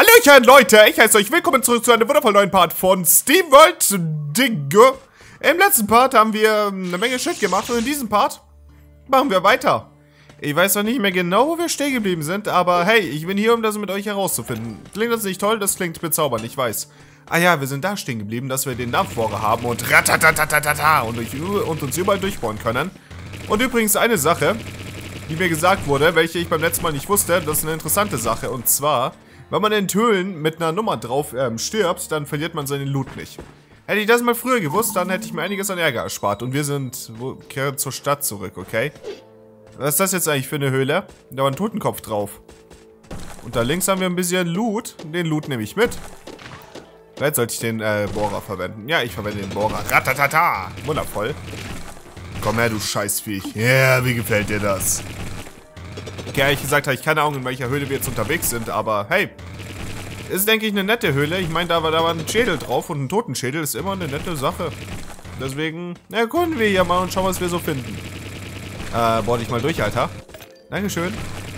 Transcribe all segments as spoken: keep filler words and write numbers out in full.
Hallöchen, Leute, ich heiße euch willkommen zurück zu einem wundervollen neuen Part von SteamWorld Dinge. Im letzten Part haben wir eine Menge Shit gemacht und in diesem Part machen wir weiter. Ich weiß noch nicht mehr genau, wo wir stehen geblieben sind, aber hey, ich bin hier, um das mit euch herauszufinden. Klingt das nicht toll? Das klingt bezaubernd, ich weiß. Ah ja, wir sind da stehen geblieben, dass wir den Dampfbohrer haben und ratatatatata und, durch, und uns überall durchbohren können. Und übrigens eine Sache, die mir gesagt wurde, welche ich beim letzten Mal nicht wusste, das ist eine interessante Sache, und zwar, wenn man in Höhlen mit einer Nummer drauf ähm, stirbt, dann verliert man seinen Loot nicht. Hätte ich das mal früher gewusst, dann hätte ich mir einiges an Ärger erspart. Und wir sind wo, kehren zur Stadt zurück, okay? Was ist das jetzt eigentlich für eine Höhle? Da war ein Totenkopf drauf. Und da links haben wir ein bisschen Loot. Den Loot nehme ich mit. Vielleicht sollte ich den äh, Bohrer verwenden. Ja, ich verwende den Bohrer. Ratatata! Wundervoll. Komm her, du Scheißviech. Ja, yeah, wie gefällt dir das? Okay, ehrlich gesagt habe ich keine Ahnung, in welcher Höhle wir jetzt unterwegs sind, aber hey. Ist, denke ich, eine nette Höhle. Ich meine, da war, da war ein Schädel drauf und ein Totenschädel ist immer eine nette Sache. Deswegen erkunden wir hier mal und schauen, was wir so finden. Äh, bohr dich mal durch, Alter. Dankeschön.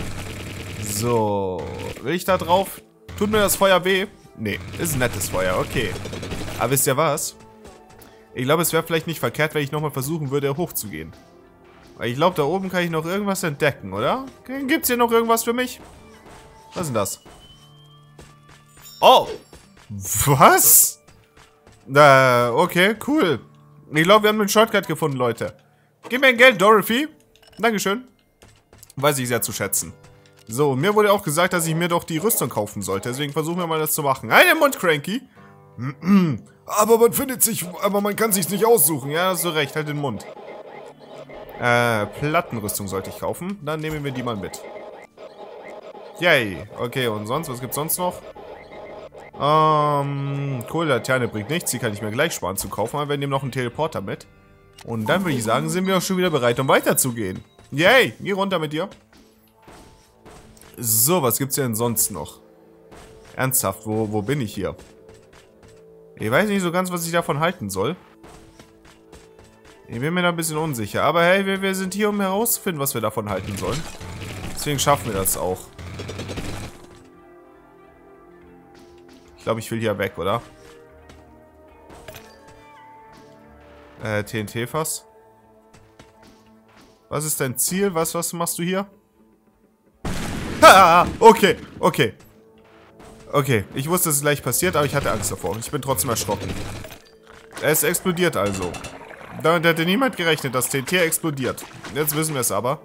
So. Will ich da drauf? Tut mir das Feuer weh? Nee, ist ein nettes Feuer, okay. Aber wisst ihr was? Ich glaube, es wäre vielleicht nicht verkehrt, wenn ich nochmal versuchen würde, hochzugehen. Weil ich glaube, da oben kann ich noch irgendwas entdecken, oder? Gibt's hier noch irgendwas für mich? Was ist denn das? Oh! Was? Äh, okay, cool. Ich glaube, wir haben einen Shortcut gefunden, Leute. Gib mir ein Geld, Dorothy. Dankeschön. Weiß ich sehr zu schätzen. So, mir wurde auch gesagt, dass ich mir doch die Rüstung kaufen sollte. Deswegen versuchen wir mal, das zu machen. Einen Mund, Cranky. Aber man findet sich, aber man kann sich's nicht aussuchen. Ja, hast du recht, halt den Mund. Äh, Plattenrüstung sollte ich kaufen. Dann nehmen wir die mal mit. Yay. Okay, und sonst? Was gibt's sonst noch? Ähm, Kohlelaterne bringt nichts. Die kann ich mir gleich sparen zu kaufen. Aber wir nehmen noch einen Teleporter mit. Und dann würde ich sagen, sind wir auch schon wieder bereit, um weiterzugehen. Yay. Geh runter mit dir. So, was gibt's denn sonst noch? Ernsthaft, wo, wo bin ich hier? Ich weiß nicht so ganz, was ich davon halten soll. Ich bin mir da ein bisschen unsicher. Aber hey, wir, wir sind hier, um herauszufinden, was wir davon halten sollen. Deswegen schaffen wir das auch. Ich glaube, ich will hier weg, oder? Äh, T N T-Fass. Was ist dein Ziel? Was, was machst du hier? Ha! Okay, okay. Okay, ich wusste, dass es gleich passiert, aber ich hatte Angst davor. Ich bin trotzdem erschrocken. Es explodiert also. Damit hätte niemand gerechnet, dass T N T explodiert. Jetzt wissen wir es aber.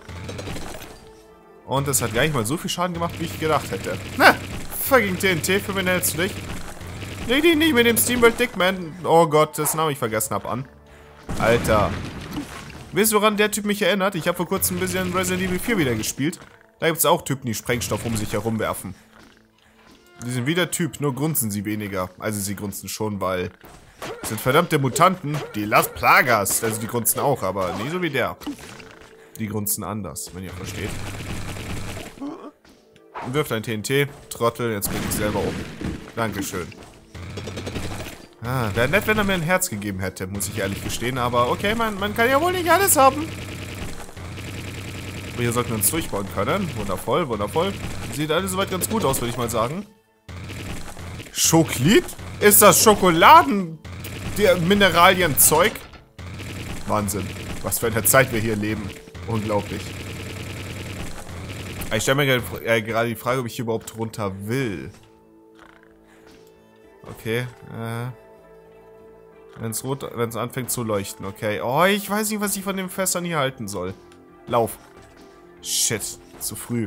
Und es hat gar nicht mal so viel Schaden gemacht, wie ich gedacht hätte. Na, fucking T N T, für wen hältst du dich? Leg dich nicht mit dem SteamWorld Dickman. Oh Gott, das Name ich vergessen habe an. Alter. Wisst ihr, woran der Typ mich erinnert? Ich habe vor kurzem ein bisschen Resident Evil vier wieder gespielt. Da gibt es auch Typen, die Sprengstoff um sich herum werfen. Die sind wie der Typ, nur grunzen sie weniger. Also sie grunzen schon, weil... Das sind verdammte Mutanten, die Las Plagas. Also die grunzen auch, aber nie so wie der. Die grunzen anders, wenn ihr versteht. Wirft ein T N T. Trottel, jetzt bin ich selber um. Dankeschön. Ah, wäre nett, wenn er mir ein Herz gegeben hätte, muss ich ehrlich gestehen. Aber okay, man, man kann ja wohl nicht alles haben. Aber hier sollten wir uns durchbauen können. Wundervoll, wundervoll. Sieht alles soweit ganz gut aus, würde ich mal sagen. Schoklit? Ist das Schokoladen? Der Mineralienzeug? Wahnsinn. Was für eine Zeit wir hier leben. Unglaublich. Ich stelle mir gerade, äh, gerade die Frage, ob ich hier überhaupt runter will. Okay. Äh, Wenn es rot, wenn es anfängt zu leuchten. Okay. Oh, ich weiß nicht, was ich von den Fässern hier halten soll. Lauf. Shit. Zu früh.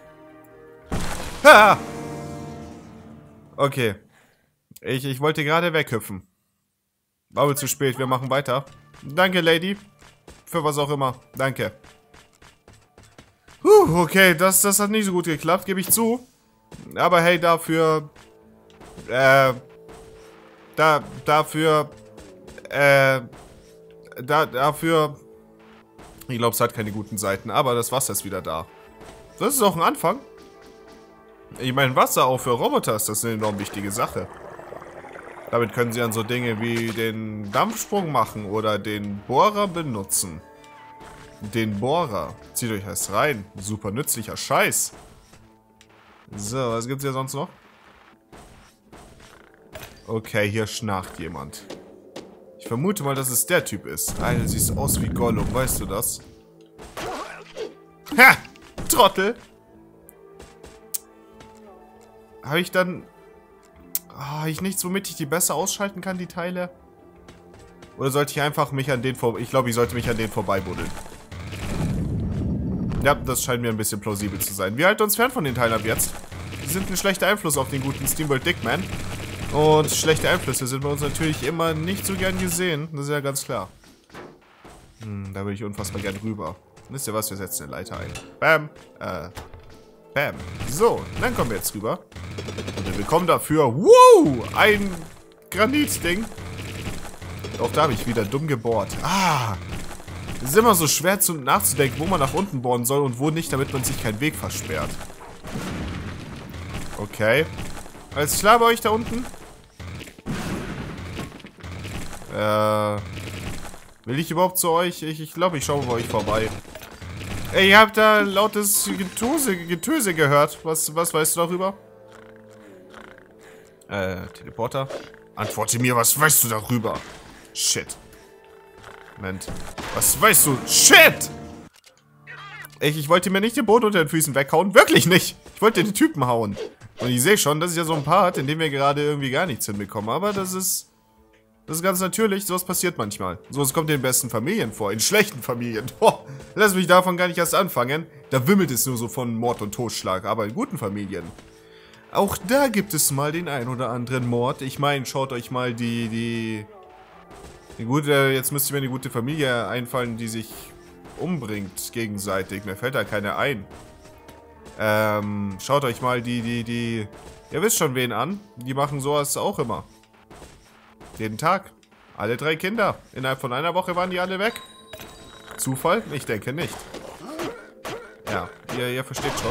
Ha! Okay. Ich, ich wollte gerade weghüpfen. War wohl zu spät. Wir machen weiter. Danke, Lady. Für was auch immer. Danke. Puh, okay. Das, das hat nicht so gut geklappt, gebe ich zu. Aber hey, dafür... Äh... Da, dafür... Äh... Da, dafür... Ich glaube, es hat keine guten Seiten. Aber das Wasser ist wieder da. Das ist auch ein Anfang. Ich meine, Wasser auch für Roboter ist das eine enorm wichtige Sache. Damit können sie dann so Dinge wie den Dampfsprung machen oder den Bohrer benutzen. Den Bohrer. Zieht euch das rein. Super nützlicher Scheiß. So, was gibt's hier sonst noch? Okay, hier schnarcht jemand. Ich vermute mal, dass es der Typ ist. Alter, du siehst aus wie Gollum, weißt du das? Ha! Trottel! Habe ich dann... Oh, habe ich nichts, womit ich die besser ausschalten kann, die Teile? Oder sollte ich einfach mich an den vor... Ich glaube, ich sollte mich an den vorbeibuddeln. Ja, das scheint mir ein bisschen plausibel zu sein. Wir halten uns fern von den Teilen ab jetzt. Die sind ein schlechter Einfluss auf den guten SteamWorld Dickman. Und schlechte Einflüsse sind bei uns natürlich immer nicht so gern gesehen. Das ist ja ganz klar. Hm, da würde ich unfassbar gern rüber. Wisst ihr was? Wir setzen eine Leiter ein. Bam. Äh. Bam. So, dann kommen wir jetzt rüber. Und wir bekommen dafür, wow, ein Granitding. Auch da habe ich wieder dumm gebohrt. Ah. Es ist immer so schwer zu, nachzudenken, wo man nach unten bohren soll und wo nicht, damit man sich keinen Weg versperrt. Okay. Alles klar bei euch da unten? Äh. Will ich überhaupt zu euch? Ich, ich glaube, ich schaue bei euch vorbei. Ey, ihr habt da lautes Getöse, Getöse gehört. Was, was weißt du darüber? Äh, Teleporter. Antworte mir, was weißt du darüber? Shit. Moment. Was weißt du? Shit! Ich, ich wollte mir nicht den Boden unter den Füßen weghauen. Wirklich nicht. Ich wollte den Typen hauen. Und ich sehe schon, das ist ja so ein Part, in dem wir gerade irgendwie gar nichts hinbekommen. Aber das ist... Das ist ganz natürlich. Sowas passiert manchmal. Sowas kommt in den besten Familien vor. In schlechten Familien. Boah, lass mich davon gar nicht erst anfangen. Da wimmelt es nur so von Mord und Totschlag. Aber in guten Familien. Auch da gibt es mal den ein oder anderen Mord. Ich meine, schaut euch mal die... die... Die gute... Jetzt müsste mir eine gute Familie einfallen, die sich umbringt gegenseitig. Mir fällt da keine ein. Ähm, schaut euch mal die, die, die... Ihr wisst schon wen an. Die machen sowas auch immer. Jeden Tag. Alle drei Kinder. Innerhalb von einer Woche waren die alle weg. Zufall? Ich denke nicht. Ja, ihr, ihr versteht schon.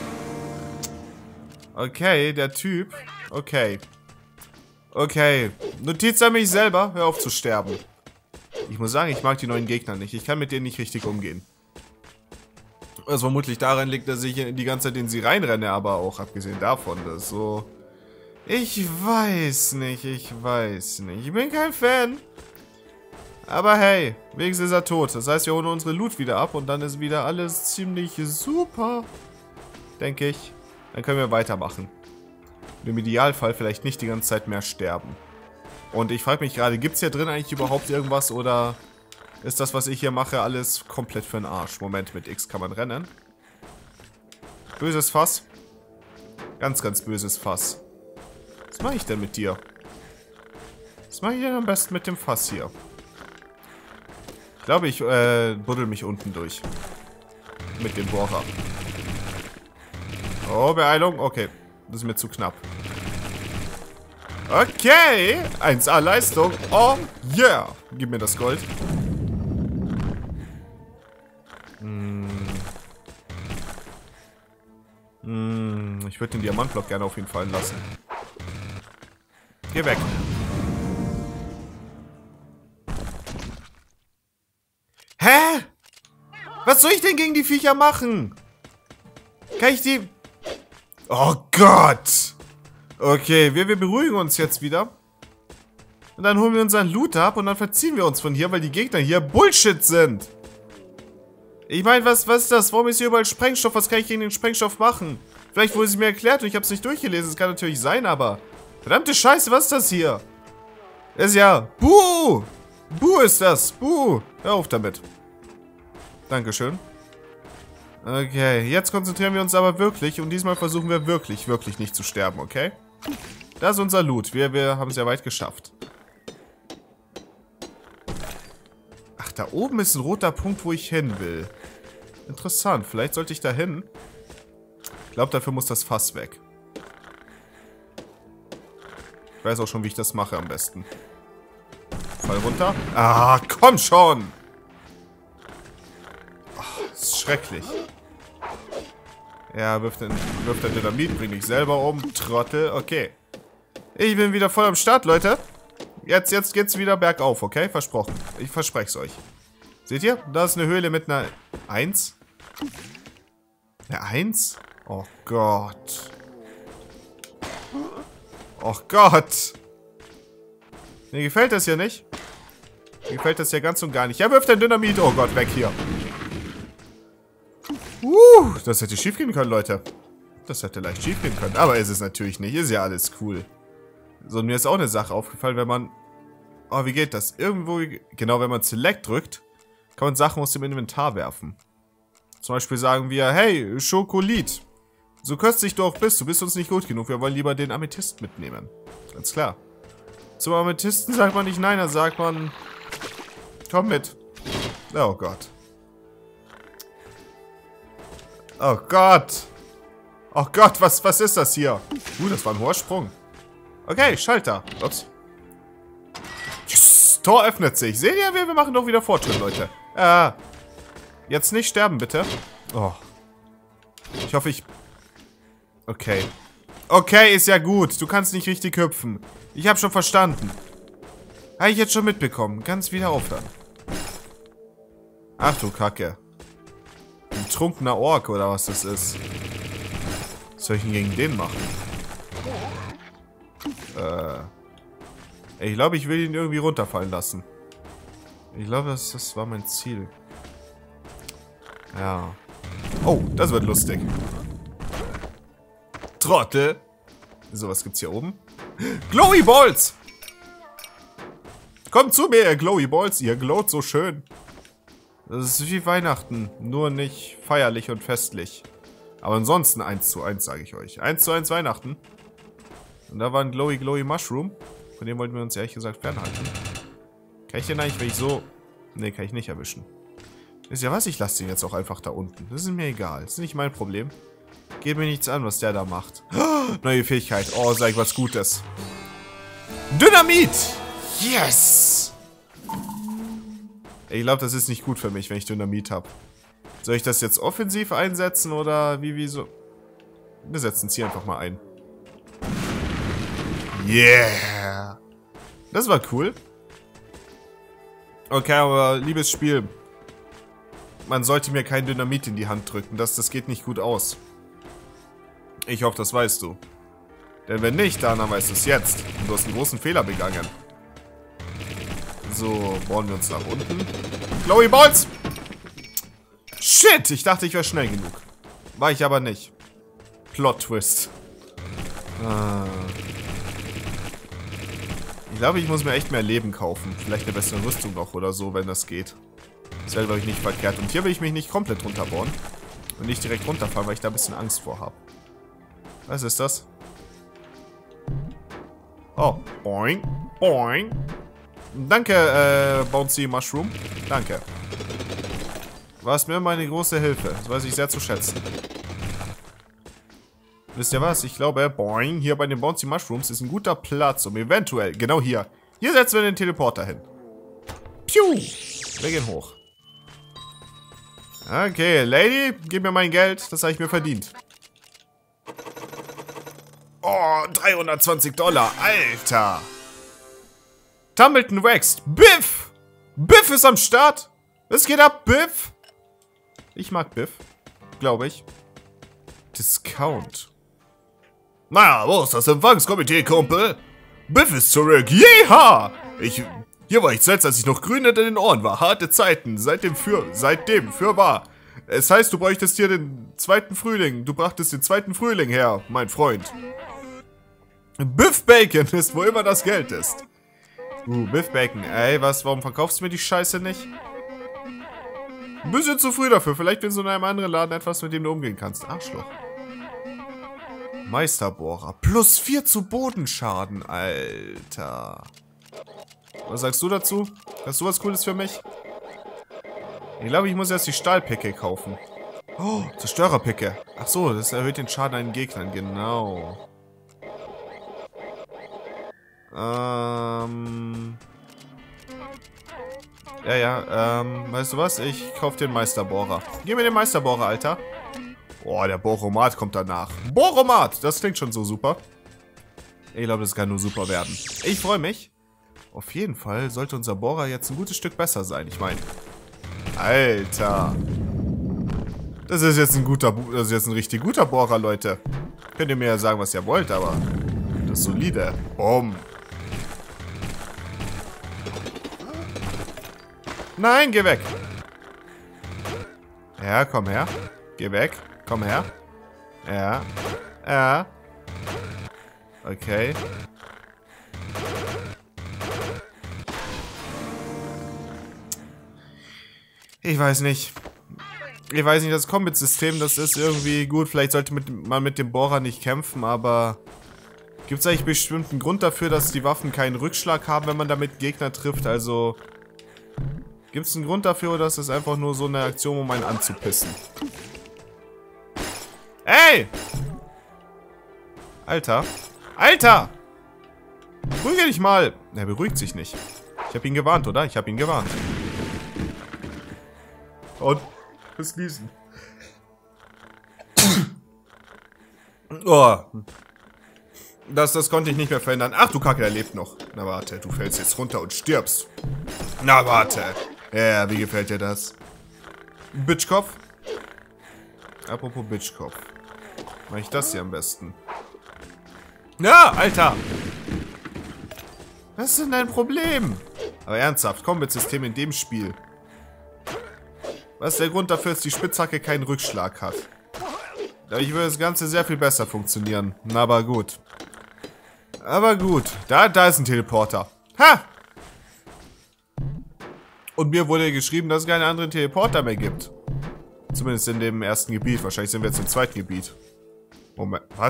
Okay, der Typ. Okay. Okay. Notiz an mich selber. Hör auf zu sterben. Ich muss sagen, ich mag die neuen Gegner nicht. Ich kann mit denen nicht richtig umgehen. Was vermutlich daran liegt, dass ich die ganze Zeit in sie reinrenne, aber auch abgesehen davon, dass so... Ich weiß nicht, ich weiß nicht. Ich bin kein Fan. Aber hey, wenigstens ist er tot. Das heißt, wir holen unsere Loot wieder ab und dann ist wieder alles ziemlich super. Denke ich. Dann können wir weitermachen. Und im Idealfall vielleicht nicht die ganze Zeit mehr sterben. Und ich frage mich gerade, gibt es hier drin eigentlich überhaupt irgendwas oder ist das, was ich hier mache, alles komplett für den Arsch? Moment, mit X kann man rennen. Böses Fass. Ganz, ganz böses Fass. Was mache ich denn mit dir? Was mache ich denn am besten mit dem Fass hier? Ich glaube, ich äh, buddel mich unten durch. Mit dem Bohrer. Oh, Beeilung. Okay. Das ist mir zu knapp. Okay. eins A Leistung. Oh, yeah. Gib mir das Gold. Hm. Hm. Ich würde den Diamantblock gerne auf ihn fallen lassen. Geh weg. Hä? Was soll ich denn gegen die Viecher machen? Kann ich die... Oh Gott. Okay, wir, wir beruhigen uns jetzt wieder. Und dann holen wir unseren Loot ab und dann verziehen wir uns von hier, weil die Gegner hier Bullshit sind. Ich meine, was, was ist das? Warum ist hier überall Sprengstoff? Was kann ich gegen den Sprengstoff machen? Vielleicht wurde es mir erklärt und ich habe es nicht durchgelesen. Das kann natürlich sein, aber... Verdammte Scheiße, was ist das hier? Das ist ja... Buh! Buh ist das. Buh. Hör auf damit. Dankeschön. Okay, jetzt konzentrieren wir uns aber wirklich. Und diesmal versuchen wir wirklich, wirklich nicht zu sterben, okay? Das ist unser Loot. Wir, wir haben es ja weit geschafft. Ach, da oben ist ein roter Punkt, wo ich hin will. Interessant. Vielleicht sollte ich da hin. Ich glaube, dafür muss das Fass weg. Ich weiß auch schon, wie ich das mache am besten. Fall runter. Ah, komm schon! Oh, das ist schrecklich. Ja, wirft den, wirft den Dynamit, bring dich selber um. Trottel, okay. Ich bin wieder voll am Start, Leute. Jetzt, jetzt geht's wieder bergauf, okay? Versprochen. Ich verspreche es euch. Seht ihr? Da ist eine Höhle mit einer eins. Eine eins? Oh Gott. Oh Gott. Mir gefällt das hier nicht. Mir gefällt das hier ganz und gar nicht. Ja, wirft ein Dynamit. Oh Gott, weg hier. Uh, das hätte schief gehen können, Leute. Das hätte leicht schief gehen können. Aber ist es natürlich nicht. Ist ja alles cool. So, und mir ist auch eine Sache aufgefallen, wenn man... Oh, wie geht das? Irgendwo... Genau, wenn man Select drückt, kann man Sachen aus dem Inventar werfen. Zum Beispiel sagen wir, hey, Schokolit. So köstlich du auch bist, du bist uns nicht gut genug. Wir wollen lieber den Amethyst mitnehmen. Ganz klar. Zum Amethysten sagt man nicht nein, da sagt man... Komm mit. Oh Gott. Oh Gott. Oh Gott, was, was ist das hier? Uh, das war ein hoher Sprung. Okay, Schalter. Ups. Yes, Tor öffnet sich. Seht ihr, wir, wir machen doch wieder Fortschritt, Leute. Äh, jetzt nicht sterben, bitte. Oh. Ich hoffe, ich... Okay. Okay, ist ja gut. Du kannst nicht richtig hüpfen. Ich habe schon verstanden. Habe ich jetzt schon mitbekommen. Kannst wieder aufhören. Ach du Kacke. Ein trunkener Ork oder was das ist. Was soll ich denn gegen den machen? Äh. Ich glaube, ich will ihn irgendwie runterfallen lassen. Ich glaube, das, das war mein Ziel. Ja. Oh, das wird lustig. Trottel. So, was gibt's hier oben? Glowy Balls! Kommt zu mir, ihr Glowy Balls. Ihr glowt so schön. Das ist wie Weihnachten. Nur nicht feierlich und festlich. Aber ansonsten eins zu eins, sage ich euch. eins zu eins Weihnachten. Und da war ein Glowy Glowy Mushroom. Von dem wollten wir uns ehrlich gesagt fernhalten. Kann ich den eigentlich, wenn ich so... Ne, kann ich nicht erwischen. Wisst ihr was? Ich lasse den jetzt auch einfach da unten. Das ist mir egal. Das ist nicht mein Problem. Geht mir nichts an, was der da macht. Oh, neue Fähigkeit. Oh, sag ich was Gutes. Dynamit! Yes! Ich glaube, das ist nicht gut für mich, wenn ich Dynamit habe. Soll ich das jetzt offensiv einsetzen oder wie, wie so? Wir setzen es hier einfach mal ein. Yeah! Das war cool. Okay, aber liebes Spiel. Man sollte mir kein Dynamit in die Hand drücken. Das, das geht nicht gut aus. Ich hoffe, das weißt du. Denn wenn nicht, dann weißt du es jetzt. Und du hast einen großen Fehler begangen. So, bauen wir uns nach unten. Glowy Balls! Shit! Ich dachte, ich wäre schnell genug. War ich aber nicht. Plot Twist. Ah. Ich glaube, ich muss mir echt mehr Leben kaufen. Vielleicht eine bessere Rüstung noch oder so, wenn das geht. Das wäre, glaube ich, nicht verkehrt. Und hier will ich mich nicht komplett runterbauen. Und nicht direkt runterfallen, weil ich da ein bisschen Angst vor habe. Was ist das? Oh. Boing. Boing. Danke, äh, Bouncy Mushroom. Danke. Warst mir meine große Hilfe. Das weiß ich sehr zu schätzen. Wisst ihr was? Ich glaube, boing, hier bei den Bouncy Mushrooms ist ein guter Platz, um eventuell, genau hier, hier setzen wir den Teleporter hin. Piu! Wir gehen hoch. Okay, Lady, gib mir mein Geld, das habe ich mir verdient. Oh, dreihundertzwanzig Dollar, Alter. Tumbleton wächst. Biff! Biff ist am Start. Was geht ab, Biff? Ich mag Biff, glaube ich. Discount. Na, wo ist das Empfangskomitee, Kumpel? Biff ist zurück. Jeha! Ich, hier war ich zuletzt, als ich noch grün hinter den Ohren war. Harte Zeiten. Seitdem für, seitdem für wahr. Es heißt, du bräuchtest hier den zweiten Frühling. Du brachtest den zweiten Frühling her, mein Freund. Biff Bacon ist, wo immer das Geld ist. Uh, Biff Bacon. Ey, was, warum verkaufst du mir die Scheiße nicht? Ein bisschen zu früh dafür. Vielleicht findest du in einem anderen Laden etwas, mit dem du umgehen kannst. Arschloch. Meisterbohrer. Plus vier zu Bodenschaden, Alter. Was sagst du dazu? Hast du was Cooles für mich? Ich glaube, ich muss erst die Stahlpicke kaufen. Oh, Zerstörerpicke. Ach so, das erhöht den Schaden an den Gegnern. Genau. Ähm... Ja, ja, ähm, weißt du was? Ich kaufe den Meisterbohrer. Gib mir den Meisterbohrer, Alter. Boah, der Boromat kommt danach. Boromat! Das klingt schon so super. Ich glaube, das kann nur super werden. Ich freue mich. Auf jeden Fall sollte unser Bohrer jetzt ein gutes Stück besser sein. Ich meine... Alter. Das ist jetzt ein guter... Das ist jetzt ein richtig guter Bohrer, Leute. Könnt ihr mir ja sagen, was ihr wollt, aber... Das ist solide. Boom. Nein, geh weg. Ja, komm her. Geh weg. Komm her. Ja. Ja. Okay. Ich weiß nicht. Ich weiß nicht, das Combat-System, das ist irgendwie gut. Vielleicht sollte man mit dem Bohrer nicht kämpfen, aber... Gibt es eigentlich bestimmt einen Grund dafür, dass die Waffen keinen Rückschlag haben, wenn man damit Gegner trifft? Also... Gibt es einen Grund dafür, oder ist das einfach nur so eine Aktion, um einen anzupissen? Ey! Alter. Alter! Beruhige dich mal! Er beruhigt sich nicht. Ich habe ihn gewarnt, oder? Ich habe ihn gewarnt. Und? Fürs Niesen. Oh. Das, das konnte ich nicht mehr verhindern. Ach du Kacke, er lebt noch. Na warte, du fällst jetzt runter und stirbst. Na warte. Ja, wie gefällt dir das? Bitchkopf? Apropos Bitchkopf. Mach ich das hier am besten? Ja, Alter! Was ist denn dein Problem? Aber ernsthaft, Combat-System in dem Spiel. Was ist der Grund dafür, dass die Spitzhacke keinen Rückschlag hat? Dadurch würde das Ganze sehr viel besser funktionieren. Na, aber gut. Aber gut. Da, da ist ein Teleporter. Ha! Und mir wurde geschrieben, dass es keine anderen Teleporter mehr gibt. Zumindest in dem ersten Gebiet. Wahrscheinlich sind wir jetzt im zweiten Gebiet. Moment, was?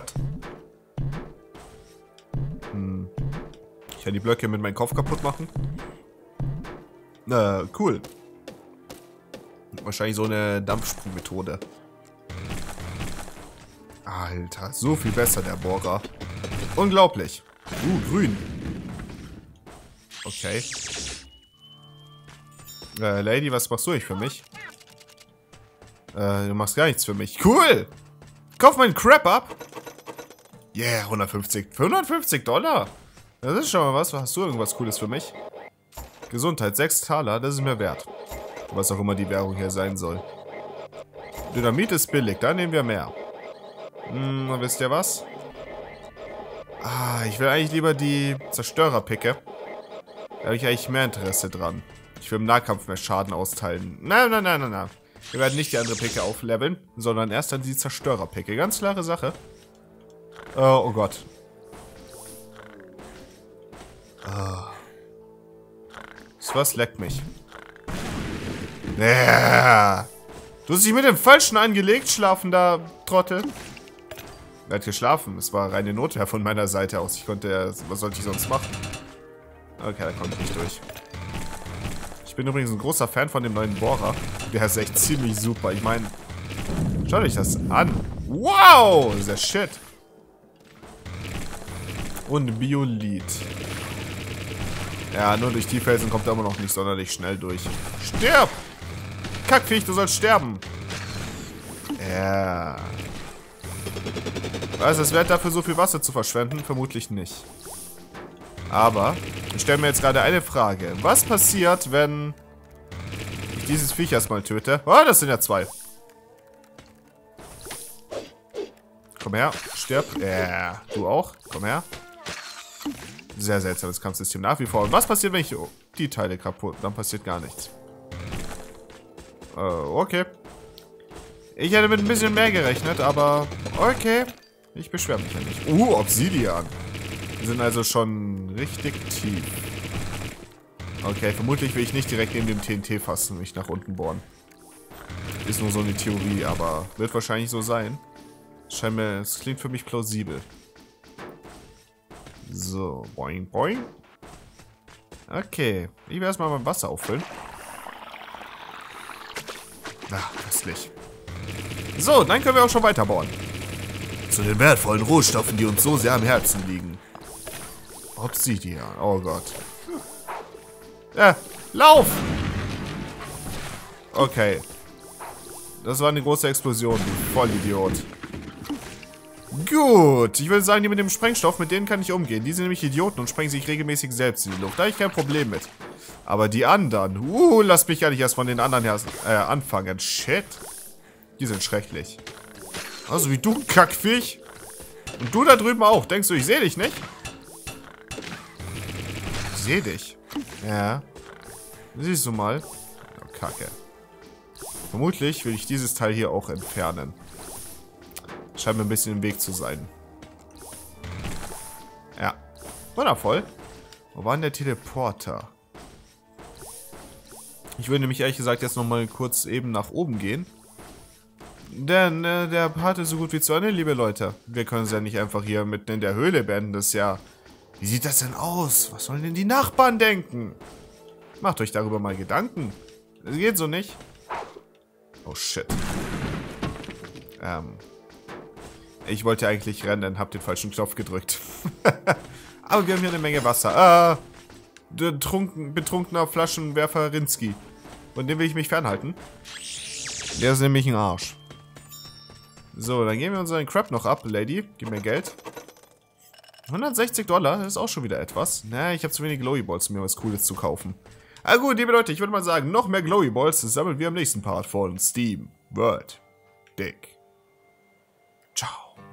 Hm. Ich kann die Blöcke mit meinem Kopf kaputt machen. Äh, cool. Wahrscheinlich so eine Dampfsprungmethode. Alter, so viel besser der Bohrer. Unglaublich. Uh, grün. Okay. Äh, Lady, was machst du eigentlich für mich? Äh, du machst gar nichts für mich. Cool! Kauf meinen Crap ab! Yeah, hundertfünfzig. Für hundertfünfzig Dollar? Das ist schon mal was. Hast du irgendwas Cooles für mich? Gesundheit, sechs Taler, das ist mir wert. Was auch immer die Währung hier sein soll. Dynamit ist billig, da nehmen wir mehr. Hm, wisst ihr was? Ah, ich will eigentlich lieber die Zerstörerpicke. Da habe ich eigentlich mehr Interesse dran. Ich will im Nahkampf mehr Schaden austeilen. Nein, nein, nein, nein, nein. Wir werden nicht die andere Picke aufleveln, sondern erst dann die Zerstörerpicke. Ganz klare Sache. Oh, oh Gott. Oh. Das was leckt mich. Ja. Du hast dich mit dem Falschen angelegt, schlafender Trottel. Er hat geschlafen. Es war reine Notwehr von meiner Seite aus. Ich konnte... Was sollte ich sonst machen? Okay, da kommt nicht durch. Ich bin übrigens ein großer Fan von dem neuen Bohrer. Der ist echt ziemlich super. Ich meine... Schaut euch das an. Wow! Das ist der Shit. Und Biolit. Ja, nur durch die Felsen kommt er immer noch nicht sonderlich schnell durch. Stirb! Kackviech, du sollst sterben. Ja. Was ist es wert, dafür so viel Wasser zu verschwenden? Vermutlich nicht. Aber ich stelle mir jetzt gerade eine Frage. Was passiert, wenn ich dieses Viech erstmal töte? Oh, das sind ja zwei. Komm her, stirb. Ja, du auch. Komm her. Sehr seltsames Kampfsystem nach wie vor. Und was passiert, wenn ich... Oh, die Teile kaputt? Dann passiert gar nichts. Äh, okay. Ich hätte mit ein bisschen mehr gerechnet, aber... Okay. Ich beschwere mich ja nicht. Uh, Obsidian. Wir sind also schon richtig tief. Okay, vermutlich will ich nicht direkt neben dem T N T fassen und mich nach unten bohren. Ist nur so eine Theorie, aber wird wahrscheinlich so sein. Scheint mir... Es klingt für mich plausibel. So, boing, boing. Okay, ich werde erstmal mein Wasser auffüllen. Ach, köstlich. So, dann können wir auch schon weiterbauen. Zu den wertvollen Rohstoffen, die uns so sehr am Herzen liegen. Obsidian, oh Gott. Ja, lauf! Okay. Das war eine große Explosion, du Vollidiot. Gut, ich würde sagen, die mit dem Sprengstoff, mit denen kann ich umgehen. Die sind nämlich Idioten und sprengen sich regelmäßig selbst in die Luft. Da habe ich kein Problem mit. Aber die anderen, uh, lasst mich gar nicht erst von den anderen her, äh, anfangen. Shit. Die sind schrecklich. Also wie du, Kackviech. Und du da drüben auch. Denkst du, ich sehe dich nicht? Ich sehe dich. Ja. Siehst du mal. Kacke. Vermutlich will ich dieses Teil hier auch entfernen. Scheint mir ein bisschen im Weg zu sein. Ja. Wundervoll. Wo war denn der Teleporter? Ich würde nämlich ehrlich gesagt jetzt nochmal kurz eben nach oben gehen. Denn äh, der Part ist so gut wie zu Ende, liebe Leute. Wir können es ja nicht einfach hier mitten in der Höhle beenden. Das ist ja... Wie sieht das denn aus? Was sollen denn die Nachbarn denken? Macht euch darüber mal Gedanken. Das geht so nicht. Oh shit. Ähm... Ich wollte eigentlich rennen, hab den falschen Knopf gedrückt. Aber wir haben hier eine Menge Wasser. Ah, der trunken, betrunkener Flaschenwerfer Rinsky. Von dem will ich mich fernhalten. Der ist nämlich ein Arsch. So, dann geben wir unseren Crap noch ab, Lady. Gib mir Geld. hundertsechzig Dollar, das ist auch schon wieder etwas. Na, ich habe zu wenig Glowy Balls, um mir was Cooles zu kaufen. Aber gut, liebe Leute, ich würde mal sagen, noch mehr Glowy Balls sammeln wir im nächsten Part von Steam World Dig. Ciao.